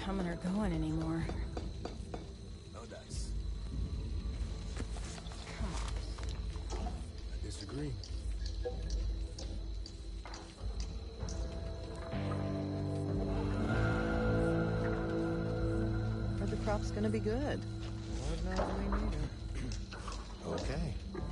coming or going anymore. No dice. Come on. I disagree. But the crop's gonna be good. Lord knows we need it. Okay.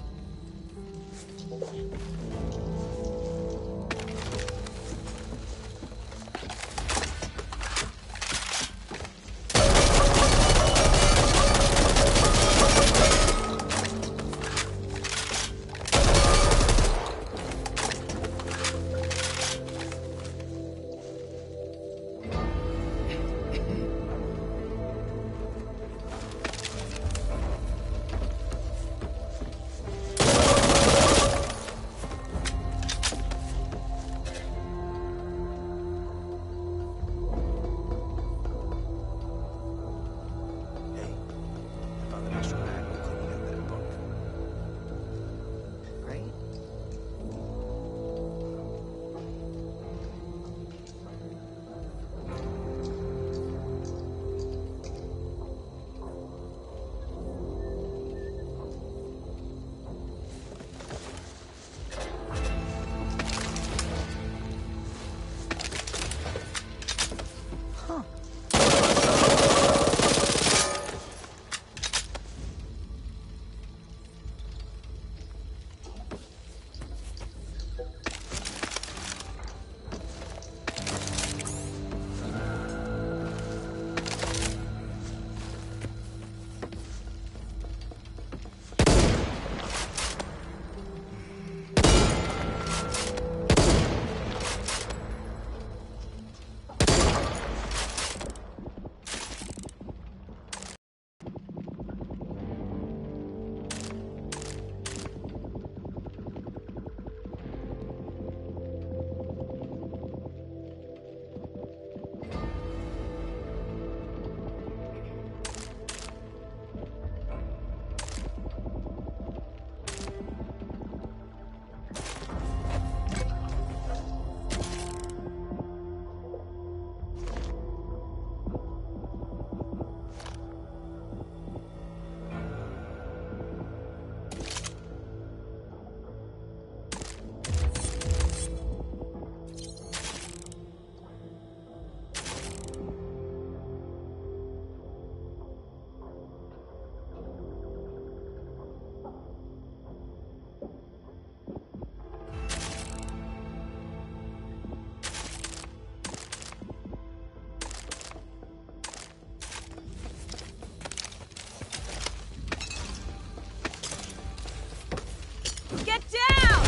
Get down!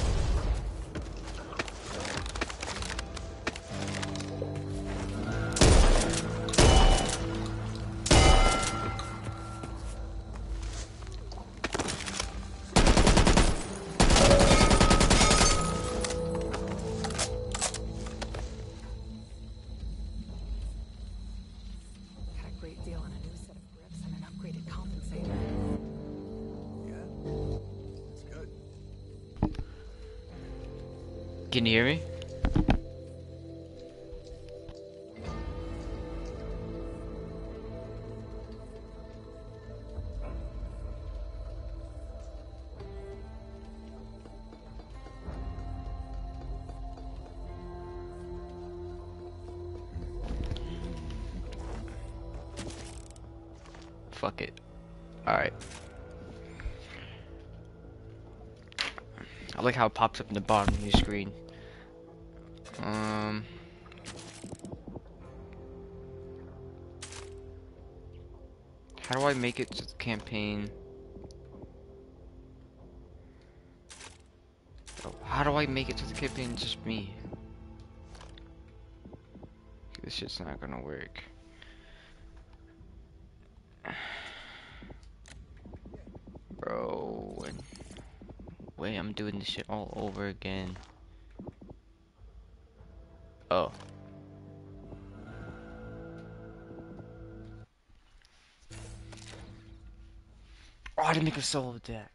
Got a great deal on a new set of grips and an upgraded compensator. Yeah? It's good. Can you hear me? Fuck it. Alright. I like how it pops up in the bottom of your screen. How do I make it to the campaign? Oh, how do I make it to the campaign? Just me. This shit's not gonna work. Bro, wait, I'm doing this shit all over again. Oh. Oh, I didn't make a solo deck.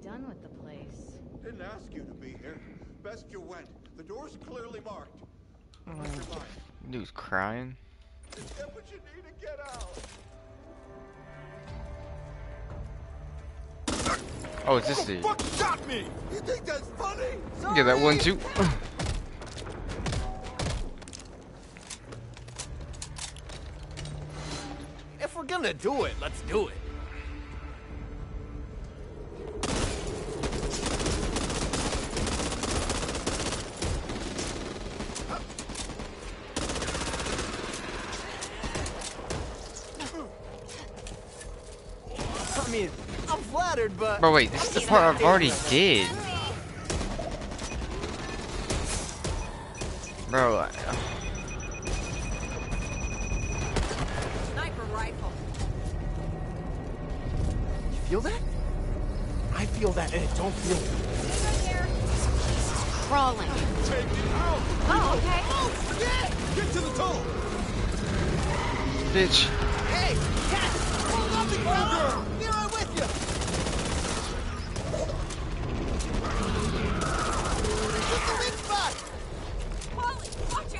done with the place? Didn't ask you to be here. Best you went. The door's clearly marked. What's your mind? Dude's crying. Just get what you need to get out. Oh, it's this dude. Fuck shot me! You think that's funny? Yeah, that one too. If we're gonna do it, let's do it. I mean, I'm flattered, but... Bro, wait, this is the part I've already did. Bro, Sniper rifle. You feel that? I feel that, and it don't feel good. Right there. Crawling. Take it out! Oh, okay. Oh, yeah! Get to the tunnel! bitch. Hey! Cat! Hold up, big fella! Here, I'm with you! Get the weak spot! Polly, watch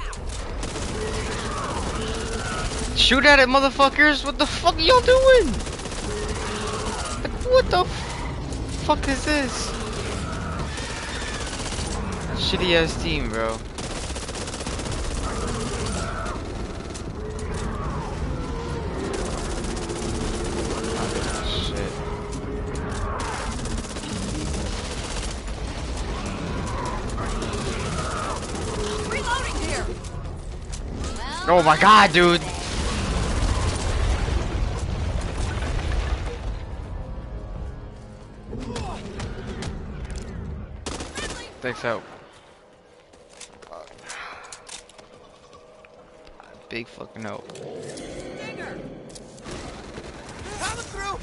out. Shoot at it, motherfuckers! What the fuck are y'all doing? What the fuck is this? Shitty ass team, bro. Reloading here. Oh my god, dude! Thanks, help. Big fucking help. Digger. Coming through!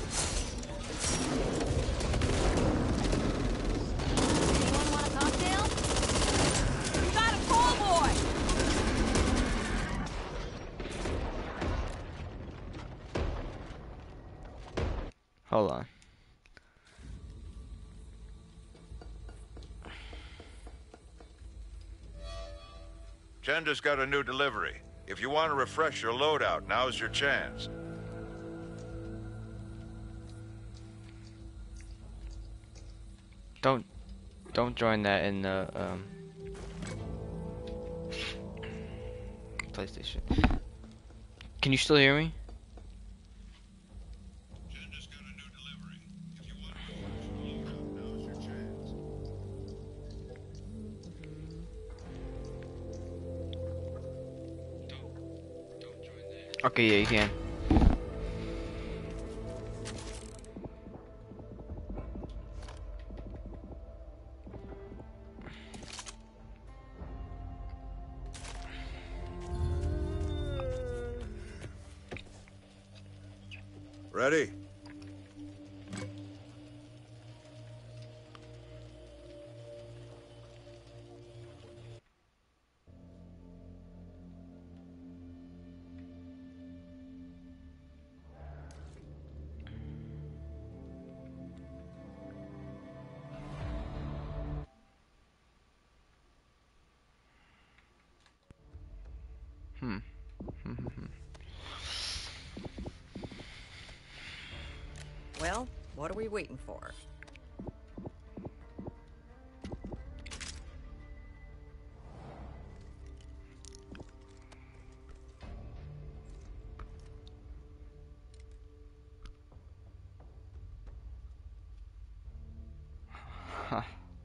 Anyone want a cocktail? Got a tall boy. Hold on. Jenda's got a new delivery. If you want to refresh your loadout, now's your chance. Don't join that in the PlayStation. Can you still hear me? Jenda's got a new delivery. If you want to refresh your loadout, now's your chance. Don't join that. Okay, yeah, you can. Ready? Well, what are we waiting for? Huh.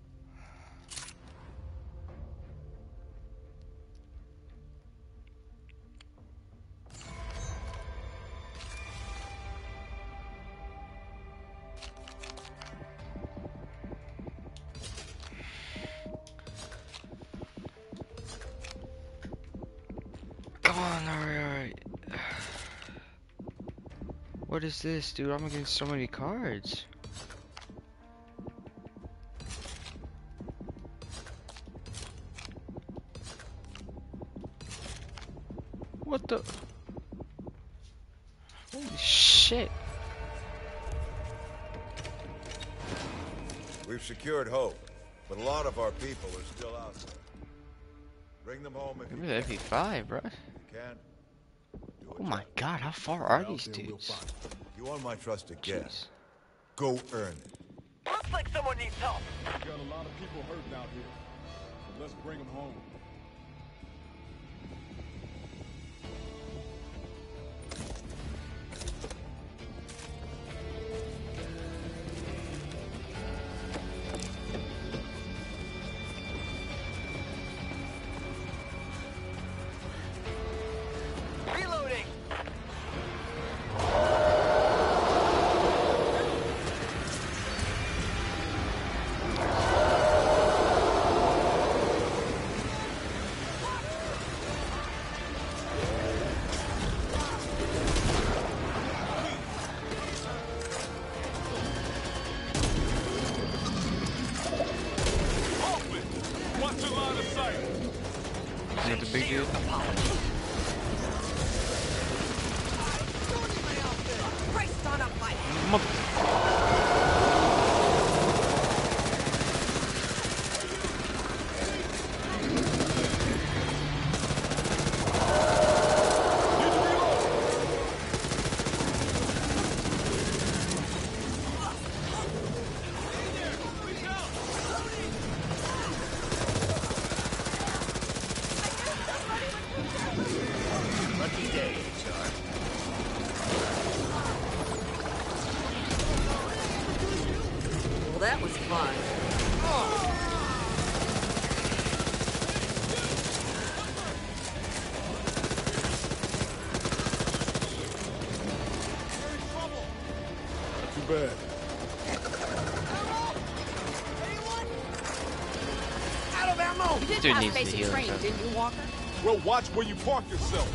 Come on, alright. What is this, dude? I'm getting so many cards. What the? Holy shit. We've secured Hope, but a lot of our people are still out there. Bring them home if you Maybe that'd be 5, bro. can. Oh my god, how far are these dudes? You want my trust again? Jeez. Go earn it. Looks like someone needs help. We got a lot of people hurting out here. So let's bring them home. Reloading. Watch your line of sight. Is that the big dude? Christ on a bike! Mother- Lucky day, HR. Well, that was fun. Not too bad. Out of ammo. You did Dude pass needs to basic heal training, himself. didn't you, Walker? Well, watch where you park yourself.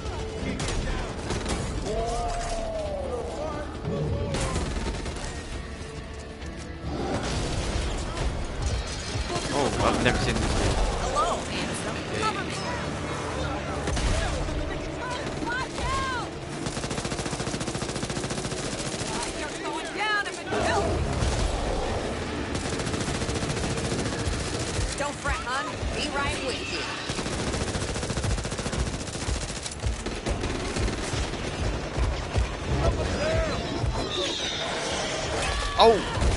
Oh, I've never seen this. Hello, handsome. Cover me. Watch out! You're going down if it kills me. Don't fret, hon. Be right with you. Oh!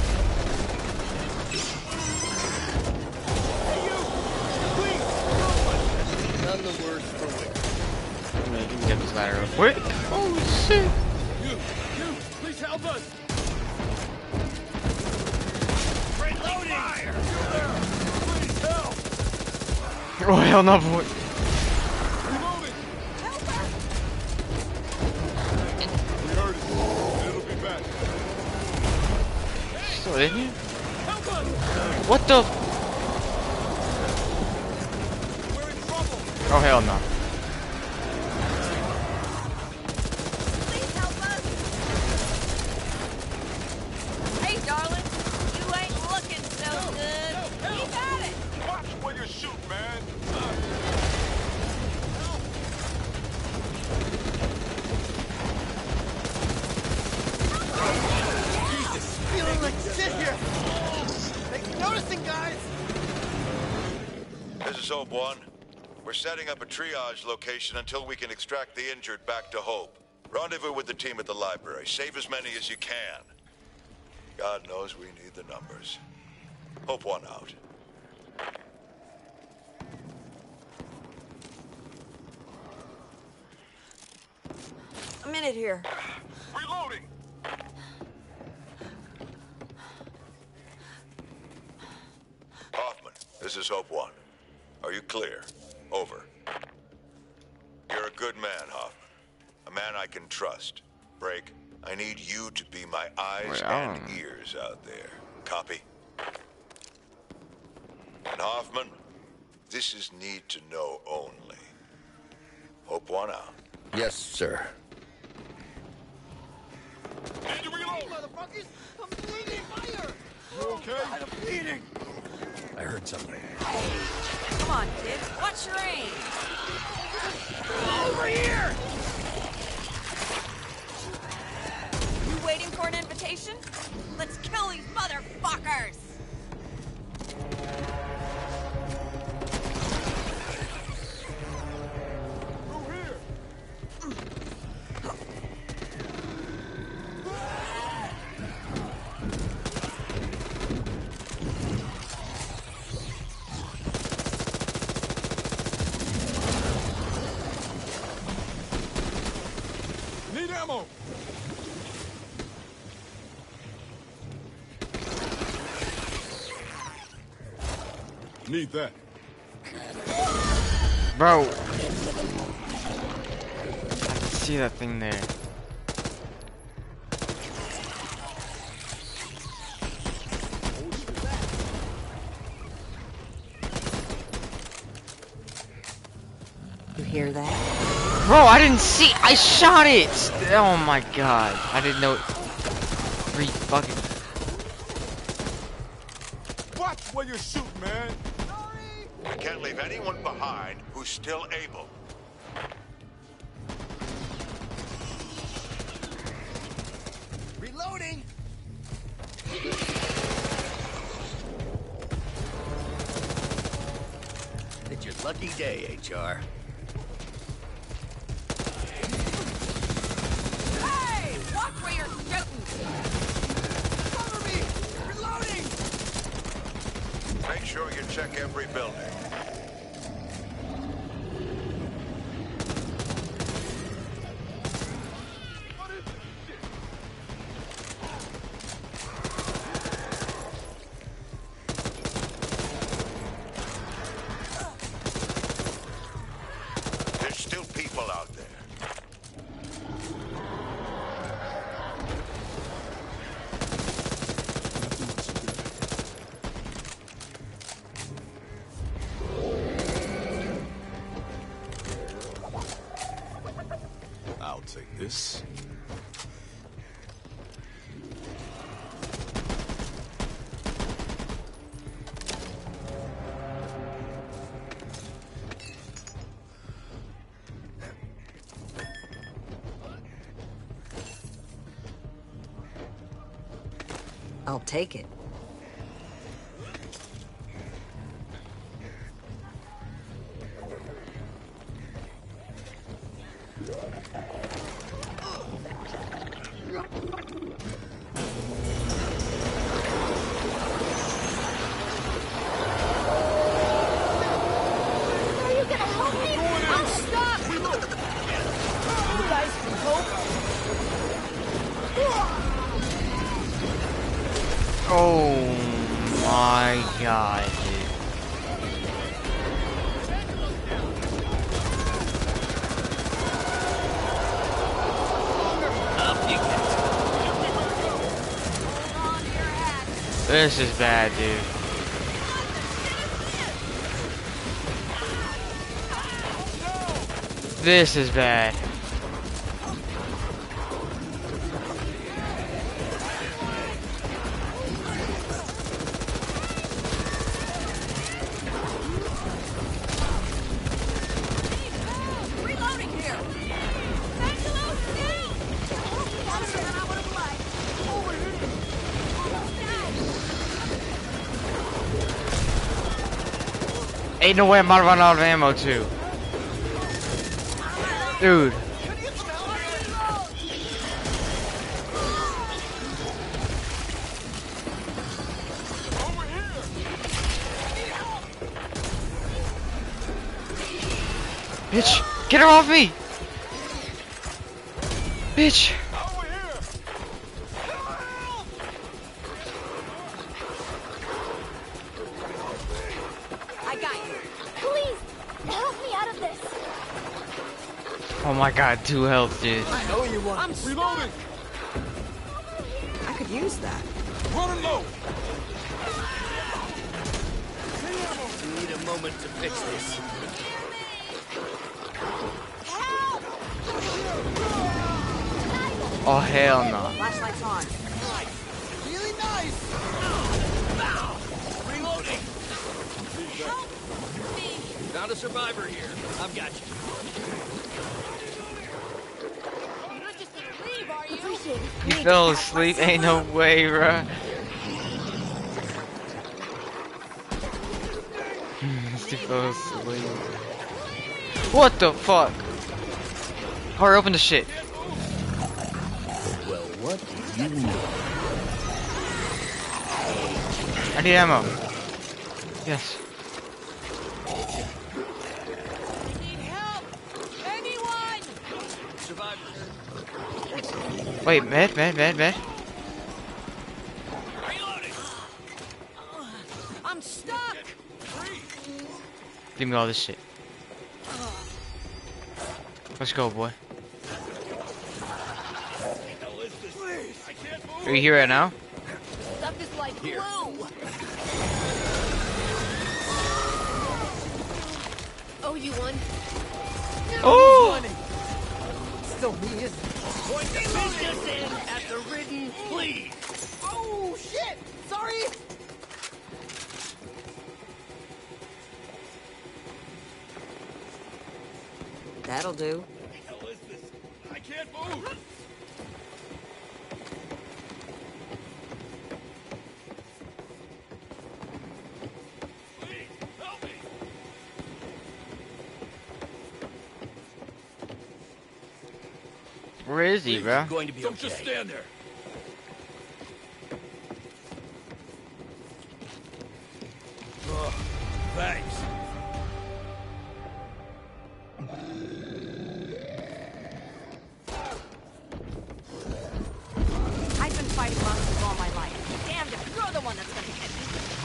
None the worse for wear. I'm gonna get this ladder real quick. Oh shit! You, please help us. Friendly fire. Please help. Oh hell no, boy. Reloading. We heard it. It'll be back. Still in here? Help us. What the? We're in trouble. Oh hell no. Please help us. Hey, darling. You ain't looking so good. Keep at it. Watch where you shoot, man. Feeling like shit here. Thanks for noticing, guys. This is Hope 1. We're setting up a triage location until we can extract the injured back to Hope. Rendezvous with the team at the library. Save as many as you can. God knows we need the numbers. Hope 1 out. A minute here. Reloading. Hoffman, this is Hope 1. Are you clear? Over. You're a good man, Hoffman. A man I can trust. Break, I need you to be my eyes and ears out there. Copy? And Hoffman, this is need to know only. Hope 1 out. Yes, sir. Need to reload. Motherfuckers, I'm bleeding fire. You okay? I'm bleeding. I heard something. Come on, kid. Watch your aim. Over here. You waiting for an invitation? Let's kill these motherfuckers. Need that. Bro. I can see that thing there. You hear that? Bro, I didn't see. I shot it. Oh my god. I didn't know. Three fucking. Watch where you're shooting, man. We can't leave anyone behind who's still able. Reloading! It's your lucky day, HR. Hey! Watch where you're shooting! Cover me! Reloading! Make sure you check every building. There's still people out there. I'll take this. I'll take it. Are you gonna help me? I'm stuck! You guys can hope. Oh my god, dude. This is bad, dude. This is bad. Reloading here! Angelo, stay! I'm sure I would have liked. Ain't no way I'm about to run out of ammo, too. Dude. Bitch, get her off me! Bitch! I got you. Please, help me out of this. Oh my god, 2 health, dude. I know you want. I'm Reloading. I could use that. Running low. We need a moment to fix this. Help! Oh hell no. Flashlight's on. Really nice! Reloading! Help me! Found a survivor here. I've got you. You're not just gonna leave, are you? Appreciate it. You fell asleep? Ain't no way, bruh. He fell asleep. What the fuck? Hurry, open the shit. Well, what do you know? I need ammo. Yes. Need help! Anyone! Survivors. Wait, med. I'm stuck! Give me all this shit. Let's go, boy. Are you here right now? Stuff is like glue. Oh, you won. Oh! Still me, isn't it? Point the business in at the ridden, please. Oh, shit! Sorry! That'll do. What the hell is this? I can't move. Please, help me. Where is he, bro? Going to be Don't okay. just stand there. Thanks. I've been fighting monsters all my life. Damned if you're the one that's gonna get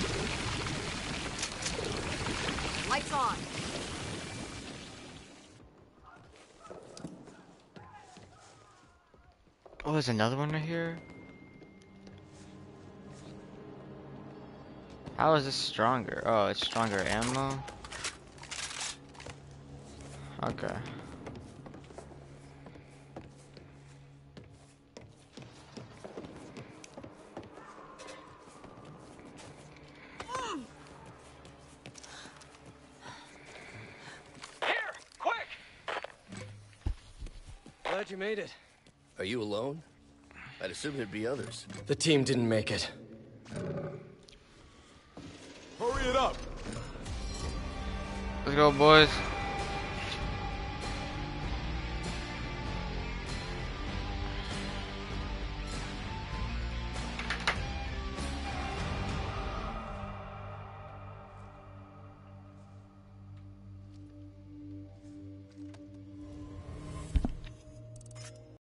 me. Lights on. Oh, there's another one right here. How is this stronger? Oh, it's stronger ammo. Okay. Glad you made it. Are you alone? I'd assume there'd be others. The team didn't make it. Hurry it up. Let's go, boys.